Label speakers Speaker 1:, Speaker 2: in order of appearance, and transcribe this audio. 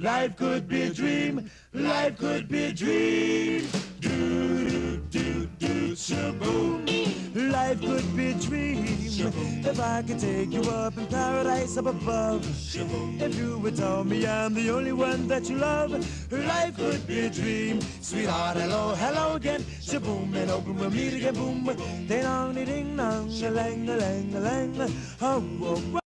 Speaker 1: Life could be a dream. Life could be a dream. Do do do do shaboom. Life could be a dream. If I could take you up in paradise up above. If you would tell me I'm the only one that you love. Life could be a dream. Sweetheart, hello, hello again. Shaboom, and open we'll meet again. Boom, ding dong, ding dong, a lang, a lang, a lang. Oh, oh, oh.